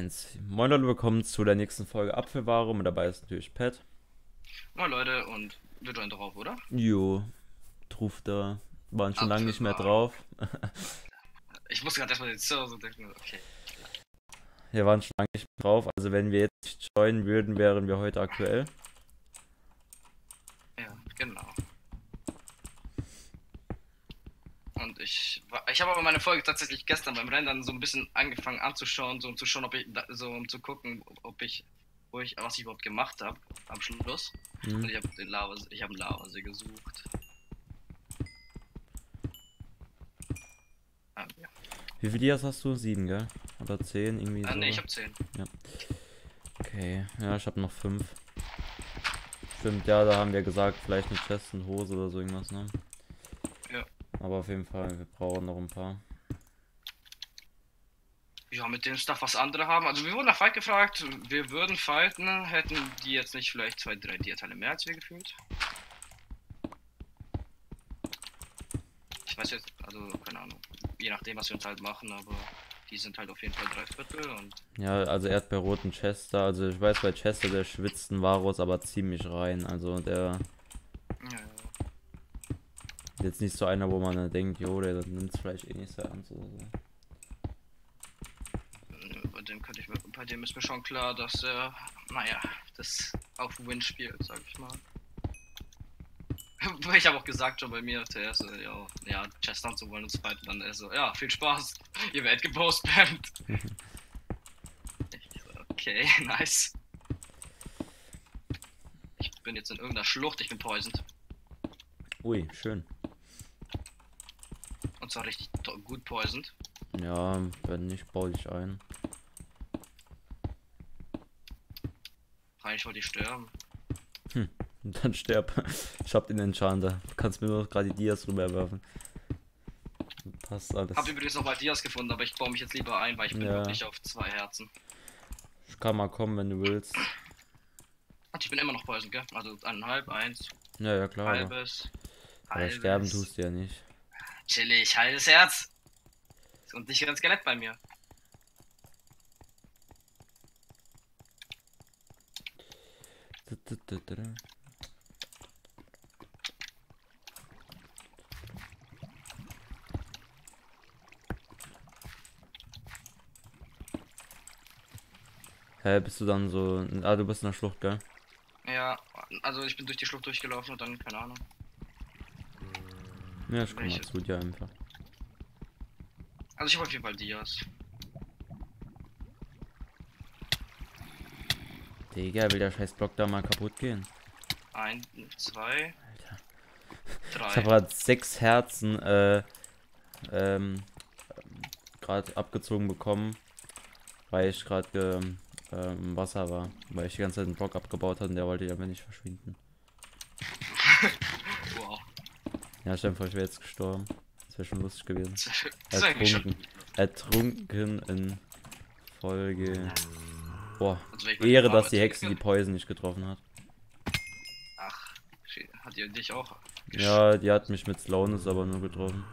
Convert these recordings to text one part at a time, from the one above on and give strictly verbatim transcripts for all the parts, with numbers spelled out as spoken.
eins. Moin Leute, willkommen zu der nächsten Folge Apfelware und dabei ist natürlich Pat. Moin Leute, und wir joinen drauf, oder? Jo, Truf da. Waren schon lange nicht mehr Apfelware. drauf. Ich musste gerade erstmal den Server so denken, okay. Wir waren schon lange nicht mehr drauf, also wenn wir jetzt nicht joinen würden, wären wir heute aktuell. Ja, genau. Und ich war, ich habe aber meine Folge tatsächlich gestern beim Rendern so ein bisschen angefangen anzuschauen, so um zu schauen, ob ich, so um zu gucken, ob ich, wo ich, was ich überhaupt gemacht habe am Schluss. Hm. Und ich habe den Lava, ich habe einen Lavasee gesucht. Ah, ja. Wie viele Dias hast du? Sieben, gell? Oder zehn, irgendwie Ah, so. nee, ich habe zehn. Okay, ja, ich habe noch fünf. Stimmt, ja, da haben wir gesagt, vielleicht eine Chest, eine Hose oder so irgendwas, ne? Ja. Aber auf jeden Fall, wir brauchen noch ein paar. Ja, mit dem Stuff, was andere haben. Also wir wurden nach Fight gefragt, wir würden fighten, hätten die jetzt nicht vielleicht zwei, drei Dia-Teile mehr als wir gefühlt. Ich weiß jetzt, also keine Ahnung, je nachdem, was wir uns halt machen, aber die sind halt auf jeden Fall drei Viertel und Ja, also er hat bei roten Chester, also ich weiß bei Chester, der schwitzt ein Varus aber ziemlich rein, also der ja, ist jetzt nicht so einer, wo man dann denkt, jo, der nimmt es vielleicht eh nicht so ernst oder so. bei dem könnte ich mir, bei dem ist mir schon klar, dass er, naja, das auf Win spielt, sag ich mal. Ich habe auch gesagt schon bei mir zuerst, so, ja, ja, Chester und so wollen uns fighten, dann er so, ja, viel Spaß, ihr werdet gebostbammt. Ich so, okay, nice. Ich bin jetzt in irgendeiner Schlucht, ich bin poisoned. Ui, schön. Und zwar richtig gut poisoned. Ja, wenn nicht, baue ich ein. Eigentlich wollte ich sterben. Hm, und dann sterb. Ich hab den Enchanter. Du kannst mir nur gerade die Dias rüberwerfen. Passt alles. Hab übrigens noch mal Dias gefunden, aber ich baue mich jetzt lieber ein, weil ich bin Ja. wirklich auf zwei Herzen. Ich kann mal kommen, wenn du willst. Und ich bin immer noch poisoned, gell? Also eineinhalb, eins, Ja, ja, klar. Aber, halbes, aber halbes. sterben tust du ja nicht. Chillig, halbes Herz. Und nicht ganz Skelett bei mir. Hä, bist du dann so. Ah, du bist in der Schlucht, gell? Ja, also ich bin durch die Schlucht durchgelaufen und dann, keine Ahnung. Ja, ich komm mal Welche? zu dir einfach. Also ich habe auf jeden Fall Dias. Digga, will der scheiß Block da mal kaputt gehen? Ein, zwei, Alter. drei. Ich habe gerade sechs Herzen äh, ähm, gerade abgezogen bekommen, weil ich gerade äh, im Wasser war, weil ich die ganze Zeit einen Block abgebaut hatte und der wollte ja nicht verschwinden. Wow. Ja, stell dir vor, ich wäre jetzt gestorben. Das wäre schon lustig gewesen. Das ist eigentlich schon. Ertrunken, ertrunken in Folge. Boah, Also wenn ich meine Ehre, Farbe dass die Hexe die ertrinke- Poison nicht getroffen hat. Ach, shit, hat ihr dich auch? Ja, die hat mich mit Slowness aber nur getroffen.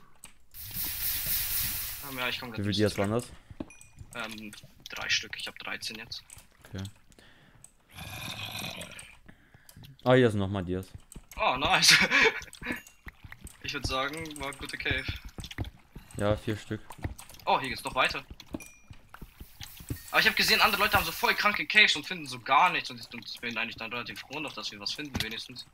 Ähm, Ja, ich komme Wie viele Dias waren das? Ähm, drei Stück, ich habe dreizehn jetzt. Okay. Ah, hier sind nochmal Dias. Oh, nice. Ich würde sagen, war eine gute Cave. Ja, vier Stück. Oh, hier geht's noch weiter. Aber ich habe gesehen, andere Leute haben so voll kranke Caves und finden so gar nichts. Und ich, und ich bin eigentlich dann relativ froh noch, dass wir was finden, wenigstens.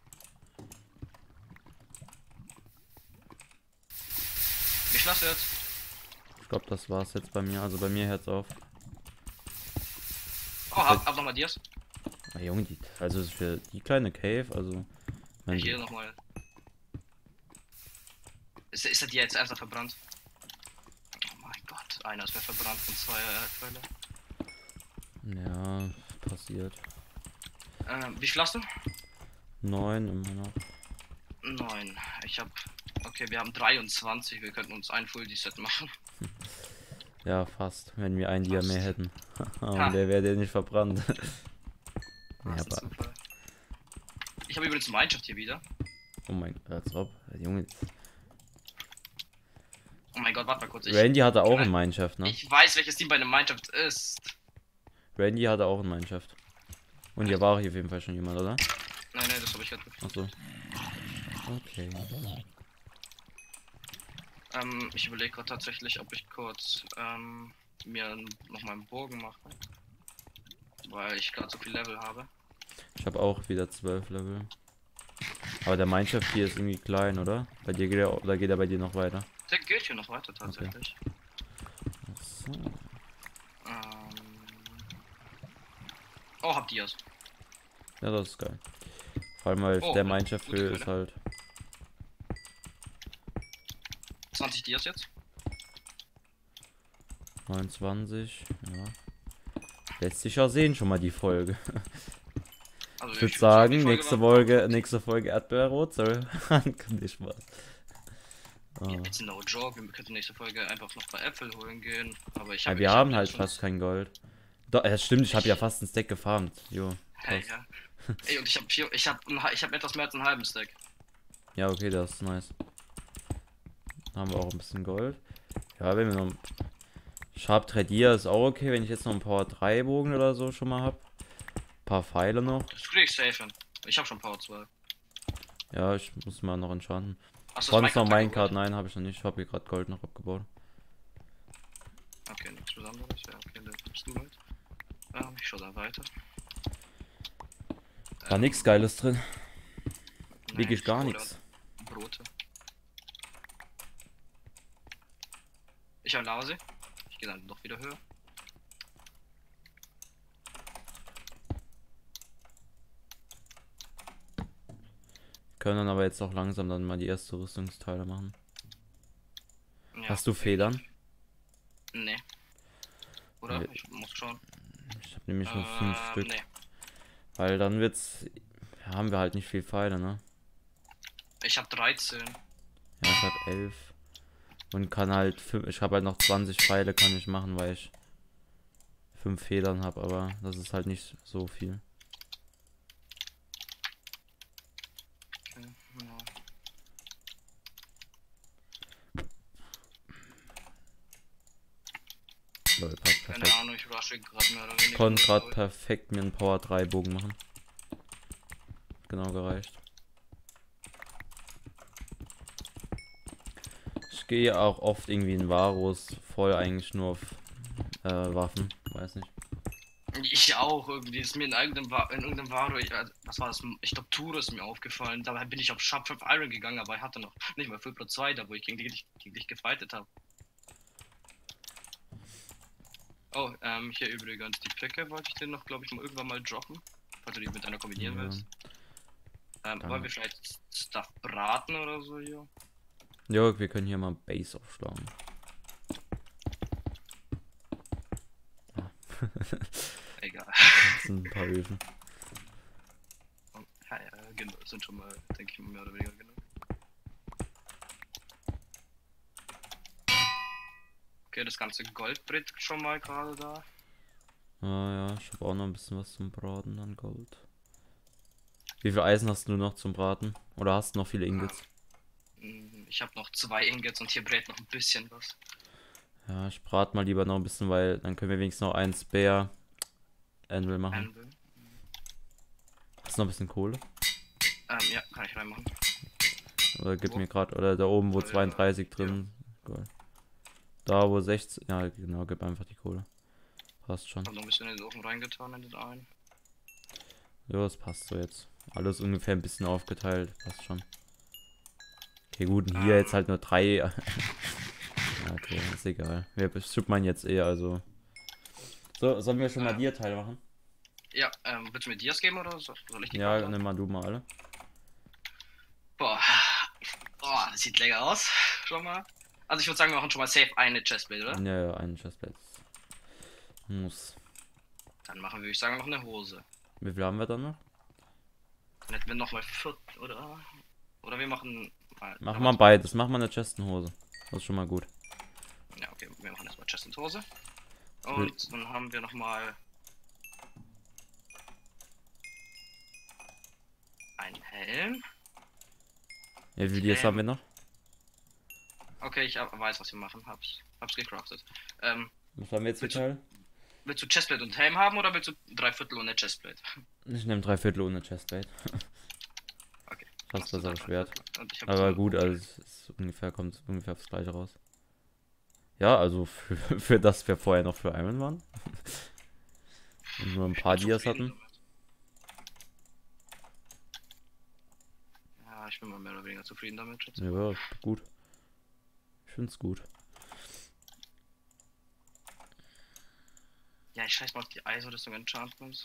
Ich lasse jetzt. Ich glaube, das war's jetzt bei mir. Also bei mir hört's auf. Oh, hab, hab nochmal Dias. Ah, Junge, die, also für die kleine Cave, also. Wenn Hier nochmal. Ist, ist der Dia jetzt einfach verbrannt? Oh mein Gott, einer ist mehr verbrannt von zwei Erdquelle. Ja, passiert. Ähm, wie viel hast du? Neun immer noch. Neun. Ich hab. Okay, wir haben dreiundzwanzig. Wir könnten uns ein Full Set machen. Ja, fast. Wenn wir ein Dia Fast. mehr hätten. Und Ha. der wäre dir nicht verbrannt. Das Ja, ist ein aber, Zufall. Ich habe übrigens Minecraft hier wieder. oh mein Gott, als ob. Junge. Oh mein Gott, warte mal kurz. Ich, Randy hatte auch Nein. ein Mineshaft, ne? ich weiß, welches Team bei einer Mannschaft ist. Randy hatte auch ein Mineshaft. Und hier war hier auf jeden Fall schon jemand, oder? Nein, nein, das habe ich gerade gefunden. Achso. Okay. Ähm, ich überlege gerade tatsächlich, ob ich kurz ähm, mir noch mal einen Bogen mache. Weil ich gerade so viel Level habe. Ich habe auch wieder zwölf Level. Aber der Mineshaft hier ist irgendwie klein, oder? Bei dir geht er, oder geht er bei dir noch weiter? Der geht hier noch weiter tatsächlich. Achso. Ähm... Oh, habt ihr es? Ja, das ist geil. Vor allem, weil Oh, der gute Mineshaft-Höhe ist Quelle. halt. zwanzig Dias jetzt? neunundzwanzig, ja. Lässt sich ja sehen schon mal die Folge. Also Ich würde würd sagen, die Folge nächste war- Folge, nächste Folge Erdbeerrot soll. Nicht Spaß. Ja, Oh. jetzt no joke, wir könnten nächste Folge einfach noch bei Äpfel holen gehen. Aber ich Ja, habe. wir ich haben hab halt jetzt fast schon- kein Gold. Doch, das stimmt, ich habe ja Ich- fast ein Stack gefarmt. Jo. Hey, krass. ja. Ey, und ich habe vier, ich habe ich hab etwas mehr als einen halben Stack. Ja, okay, das ist nice. Dann haben wir auch ein bisschen Gold. Ja, wenn wir noch. Sharp Tradier ist auch okay, wenn ich jetzt noch ein Power drei Bogen oder so schon mal hab. Ein paar Pfeile noch. Das krieg ich safe hin. Ich habe schon Power zwei. Ja, ich muss mal noch entschanden. Achso, Sonst noch Minecraft Minecart, nein, habe ich noch nicht. Ich habe hier gerade Gold noch abgebaut. Okay, nichts Besonderes. Ja, okay, dann bist du halt. Ähm, ich schau da weiter. War Ähm, nix Geiles drin. nein, Wirklich gar Brote nichts. und Brote. Ich habe Nase. Ich gehe dann doch wieder höher. Können dann aber jetzt auch langsam dann mal die erste Rüstungsteile machen. Ja, Hast du Federn? Nee. Oder? Nee. Ich muss schauen. Ich habe nämlich nur fünf Ähm, Stück. Nee. Weil dann wird's. Ja, haben wir halt nicht viel Pfeile, ne? Ich habe dreizehn. Ja, ich hab elf. Und kann halt fünf, ich habe halt noch zwanzig Pfeile kann ich machen, weil ich fünf Federn habe, aber das ist halt nicht so viel. Okay, genau. Lol, passt Keine perfekt. Ahnung, ich rushe gerade mehr oder weniger. Konnte gerade glaub perfekt mir einen Power drei Bogen machen. Genau gereicht. Ich gehe auch oft irgendwie in Varus voll eigentlich nur auf äh, Waffen. Weiß nicht. ich. Ich auch irgendwie. Ist mir in irgendeinem, Va- in irgendeinem Varo, ich, äh, was war das? Ich glaube, Tour ist mir aufgefallen. Dabei bin ich auf Sharp fünf Iron gegangen, aber ich hatte noch nicht mal fünf Pro zwei, da wo ich gegen dich, gegen dich gefightet habe. Oh, ähm, hier übrigens die Picke wollte ich dir noch, glaube ich, mal irgendwann mal droppen. Falls du die mit einer kombinieren Ja. willst. Ähm, Danke. wollen wir vielleicht Stuff braten oder so hier? Jo, wir können hier mal Base aufschlagen. Egal. Das sind ein paar Öfen. Ja, ja, genau, sind schon mal, denke ich, mehr oder weniger genug. Okay, das ganze Goldbrett schon mal gerade da. Ah ja, ich habe auch noch ein bisschen was zum Braten an Gold. Wie viel Eisen hast du noch zum Braten? Oder hast du noch viele Ingots? Mm, Ich habe noch zwei Ingots und hier brät noch ein bisschen was. Ja, ich brate mal lieber noch ein bisschen, weil dann können wir wenigstens noch ein Spare Anvil machen. Anvil. Hast du noch ein bisschen Kohle? Ähm, ja, kann ich reinmachen. Oder gib Wo? mir gerade, oder da oben, wo Äh, zweiunddreißig drin. Cool. Da wo sechzehn, ja genau, gib einfach die Kohle. Passt schon. Hab noch ein bisschen in den Ofen reingetan in den einen. Ja, das passt so jetzt. Alles ungefähr ein bisschen aufgeteilt, passt schon. Okay, gut, und hier Ähm. jetzt halt nur drei. Ja, okay, ist egal. Wir schippern jetzt eh, also. So, sollen wir schon mal Ähm. Dia-Teile machen? Ja, ähm, willst du mir Dias geben oder so? Soll ich die Ja, beantworten? nimm mal du mal alle. Boah. Boah, das sieht lecker aus. Schon mal. Also ich würde sagen, wir machen schon mal safe eine Chestplate, oder? Ja, ja, einen Chestplate. Muss. Dann machen wir, würde ich sagen, noch eine Hose. Wie viel haben wir dann noch? Dann hätten wir nochmal vier, oder? Oder wir machen. Mal, Machen wir beides. Machen wir eine Chest und Hose. Das ist schon mal gut. Ja, okay, wir machen erstmal Chest und Hose. will- Und dann haben wir nochmal. Einen Helm. Ja, wie viel Dias Okay. haben wir noch? Okay, ich hab- weiß, was wir machen. Hab's, hab's gecraftet. Ähm, Was haben wir jetzt willst, du, geteilt? willst du Chestplate und Helm haben oder willst du drei Viertel ohne Chestplate? Ich nehme drei Viertel ohne Chestplate. Okay. Fast machst du da besseres drei Schwert. Viertel und ich hab Aber zwei. gut, also es ist ungefähr, kommt ungefähr aufs gleiche raus. Ja, also für, für das wir vorher noch für Iron waren. Und nur ein Ich paar bin Dias zufrieden hatten. damit. Ja, ich bin mal mehr oder weniger zufrieden damit. Schätze. Ja, gut. Ich find's gut. Ja, ich scheiß mal auf die Eisenrüstung Enchantments.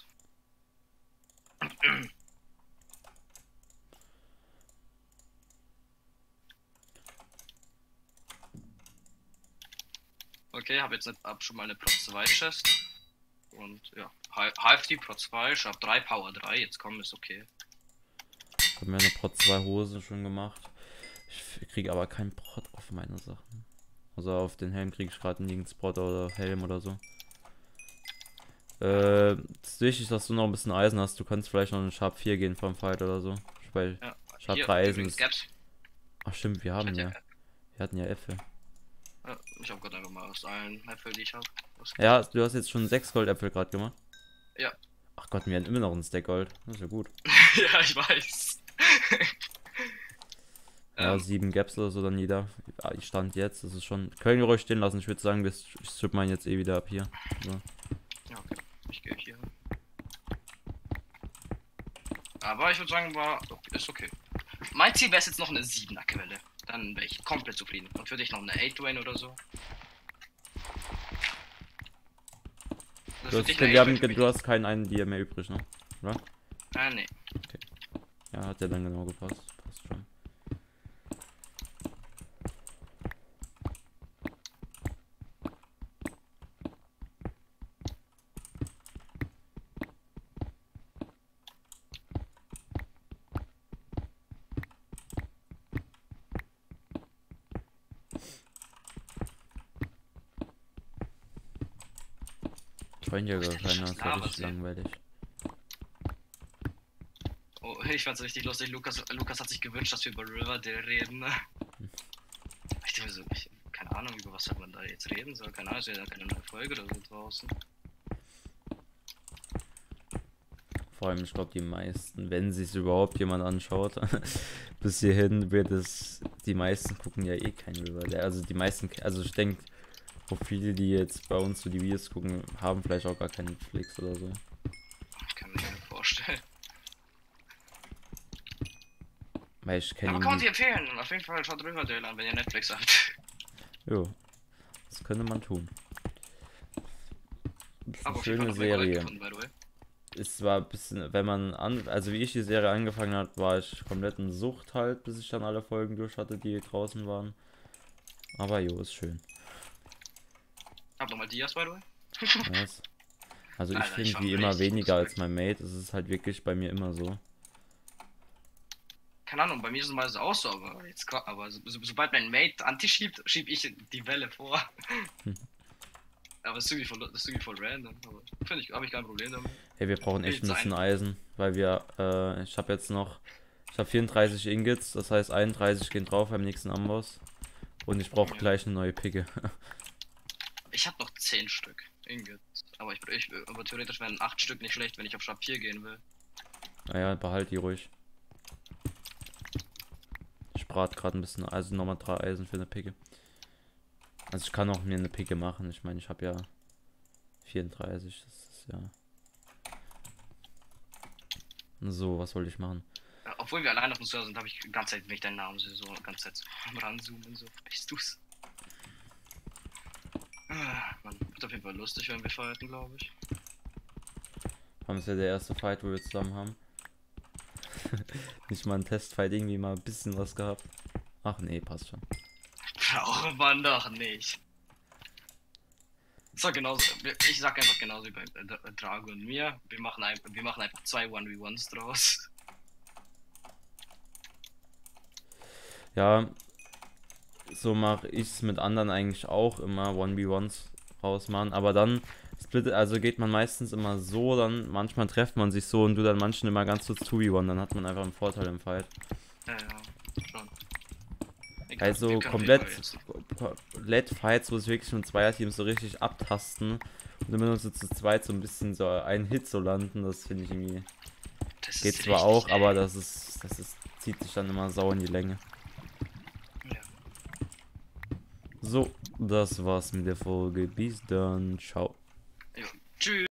Okay, habe jetzt eine, hab schon mal eine Pro zwei Chest. Und ja, Half die Pro zwei, ich hab drei Power drei, jetzt kommen ist okay. Ich habe mir eine Prot zwei Hose schon gemacht. Ich kriege aber keinen Prot auf meine Sachen. Also auf den Helm kriege ich gerade nirgends Prot oder Helm oder so. Äh, es ist wichtig, dass du noch ein bisschen Eisen hast. Du kannst vielleicht noch in Sharp vier gehen vom Fight oder so. Weil Ja, Sharp hier, drei Eisen übrigens ist... Gaps. Ach stimmt, wir haben Ich ja. hatte Wir hatten ja Äpfel. Ja, ich habe gerade einfach mal aus allen Äpfeln, die ich habe. Ja, du hast jetzt schon sechs Goldäpfel gerade gemacht. Ja. Ach Gott, wir haben immer noch ein Stack Gold. Das ist ja gut. Ja, ich weiß. Ja, Ähm. sieben Gaps oder so dann jeder. Ja, ich stand jetzt, das ist schon. Können wir ruhig stehen lassen. Ich würde sagen, wir strippen meinen jetzt eh wieder ab hier. So. Ja, okay. Ich gehe hier. Aber ich würde sagen, war ist okay. Mein Ziel wäre jetzt noch eine siebener Quelle. Dann wäre ich komplett zufrieden. Und für dich noch eine acht Dwayne oder so. Du Also für hast, dich wir eine haben, acht Dwayne du hast keinen einen Dia mehr übrig, ne? Oder? für mich- Ah, nee. Ja, hat ja dann genau gepasst. Passt schon. Freundjäger, Wo ist denn keiner, das ist ja richtig Lavasee? langweilig. Oh, ich fand's richtig lustig. Lukas, Lukas hat sich gewünscht, dass wir über Riverdale reden. Ne? Ich denke mir so, ich, keine Ahnung, über was hat man da jetzt reden soll. Keine Ahnung, ist ja keine neue Folge oder so draußen. Vor allem, ich glaube, die meisten, wenn sich überhaupt jemand anschaut, bis hierhin wird es, die meisten gucken ja eh kein Riverdale. Also die meisten, also ich denke, auch viele, die jetzt bei uns so die Videos gucken, haben vielleicht auch gar keinen Netflix oder so. Ich kann mir nicht vorstellen. Weil ich kenne Aber kann man sie irgendwie... empfehlen. Auf jeden Fall schaut Riverdale an, wenn ihr Netflix habt. Jo, das könnte man tun. Das ist Aber eine auf jeden Fall schöne noch mein Gold Serie. gefunden, by the way. Es war ein bisschen, wenn man an, also wie ich die Serie angefangen hat, war ich komplett in Sucht halt, bis ich dann alle Folgen durch hatte, die draußen waren. Aber jo, ist schön. Hab nochmal Dias, by the way. Nice. Also ich Alter, ich finde war wie immer richtig weniger als respekt. mein Mate. Es ist halt wirklich bei mir immer so. Keine Ahnung, bei mir ist es mal so auch so, aber jetzt ko- aber so, so, sobald mein Mate Anti schiebt, schieb ich die Welle vor. Hm. Aber das ist irgendwie voll, das ist irgendwie voll random. Aber finde ich, habe ich kein Problem damit. Hey, wir brauchen echt ein Will bisschen sein. Eisen, weil wir, äh, ich habe jetzt noch, ich habe vierunddreißig Ingots, das heißt einunddreißig gehen drauf beim nächsten Amboss. Und ich brauche Ja. gleich eine neue Picke. Ich habe noch zehn Stück Ingots. Aber ich, ich aber theoretisch wären acht Stück nicht schlecht, wenn ich auf Sharp vier gehen will. Naja, behalt die ruhig. Ich brate gerade ein bisschen, also nochmal drei Eisen für eine Picke. Also ich kann auch mir eine Picke machen. Ich meine, ich habe ja vierunddreißig. Das ist ja. So, was wollte ich machen? Ja, obwohl wir allein auf dem Server sind, habe ich die ganze Zeit, wenn ich deinen Namen sehe, so die ganze Zeit so am ranzoomen, so, weißt du's? Ah, man, wird auf jeden Fall lustig, wenn wir fighten, glaube ich. Haben es ja der erste Fight, wo wir zusammen haben. Nicht mal ein Testfight, irgendwie mal ein bisschen was gehabt. Ach nee, passt schon. Braucht man doch nicht. So, genauso, ich sag einfach genauso wie bei äh, Drago und mir. Wir machen, ein, wir machen einfach zwei eins gegen eins draus. Ja, so mache ich es mit anderen eigentlich auch immer eins gegen eins rausmachen. Aber dann split, also geht man meistens immer so, dann manchmal trefft man sich so und du dann manchen immer ganz kurz zwei gegen eins. Dann hat man einfach einen Vorteil im Fight. Ja, ja, schon. Egal, Also wir können komplett, auf jeden Fall jetzt- komplett Fights, wo es wirklich nur Zweierteams so richtig abtasten und immer nur so zu zweit so ein bisschen so einen Hit so landen, das finde ich irgendwie. Das Geht ist zwar richtig, auch, aber ey. das ist, das ist, zieht sich dann immer sau in die Länge. Ja. So, das war's mit der Folge. Bis dann, ciao. Jo. Tschüss.